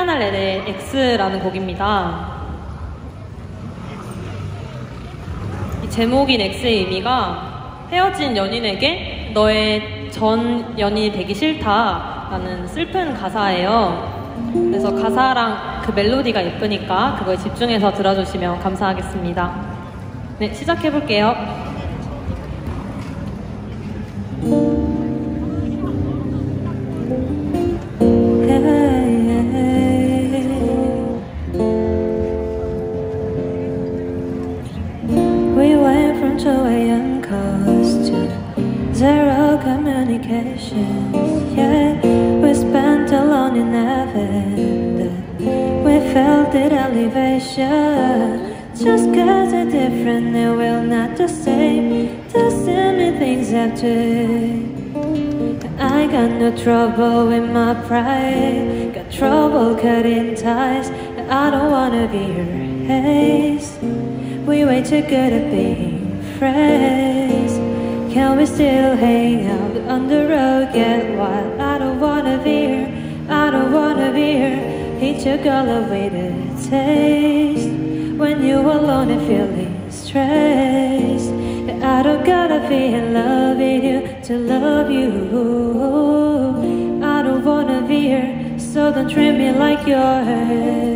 키아나 레데의 X라는 곡입니다. 이 제목인 X의 의미가 헤어진 연인에게 너의 전 연인이 되기 싫다라는 슬픈 가사예요. 그래서 가사랑 그 멜로디가 예쁘니까 그거에 집중해서 들어주시면 감사하겠습니다. 네, 시작해볼게요. We went from 2 a.m. calls to zero communication. Yeah, we spent alone in heaven. We felt it elevation. Just cause we're different, and we're not the same. The same things have to. I got no trouble with my pride. Got trouble cutting ties. I don't wanna be your haze. We way too good at being friends. Can we still hang out on the road? Get wild. I don't wanna be here. I don't wanna be here. Hate your girl away the taste. When you're alone and feeling stressed. I don't gotta be in love with you to love you. I don't wanna be here, so don't treat me like you're her.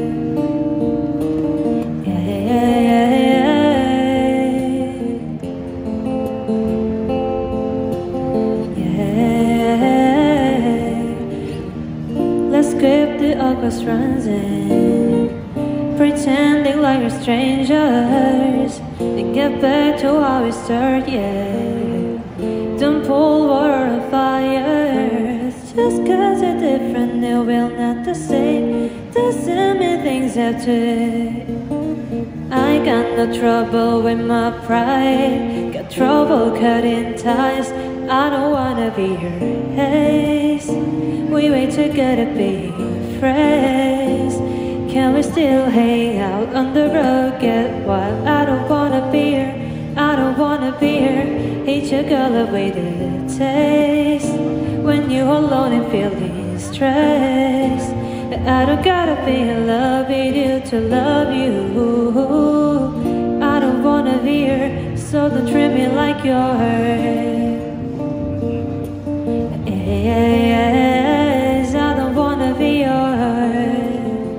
Let's skip the awkward runs in, pretending like we're strangers, and get back to how we started, yeah. Don't pull water on fire, just cause we're different, no, we're not the same. The same things have to. I got no trouble with my pride, got trouble cutting ties. I don't wanna be your haze. We way too good at being friends. Can we still hang out on the road? Get wild. I don't wanna be here. I don't wanna be here. Hate your girl away the taste. When you're alone and feeling stressed. I don't gotta be in love with you to love you. I don't wanna be here, so don't treat me like you're her. Yes, I don't wanna be yours.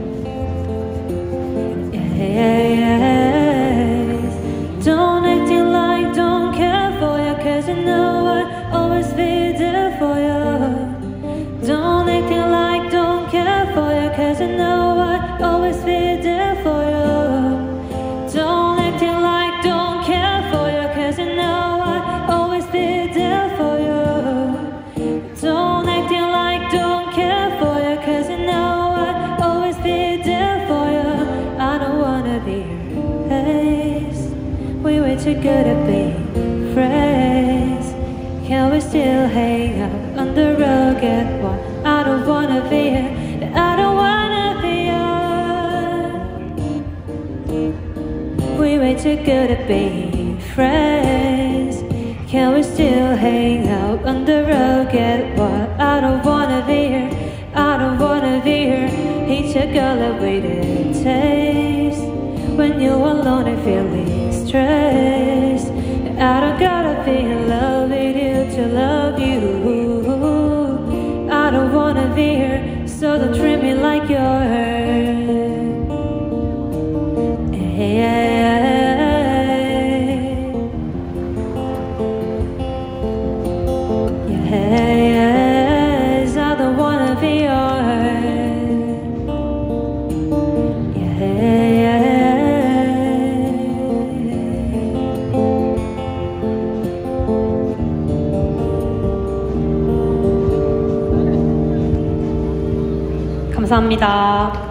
Yes, don't acting like don't care for you, cause you know I always be there for you. Don't acting like don't care for you, cause you know I always be there for you. Don't acting like don't care for you, cause you know I always be there for you. Don't acting like don't care for you, cause you know I always be there for you. I don't wanna be your haze. We way too good at being friends. Can we still hang out on the road? Get one. I don't wanna be here. I don't wanna be yours. We way too good at being friends. Can we still hang out on the road? Get what? I don't wanna be here. I don't wanna be here. Hate your girl away the taste. When you're alone and feeling stressed. I don't gotta be in love with you to love you. I don't wanna be here, so don't treat me like you're her. Yes, I don't wanna be yours. 감사합니다.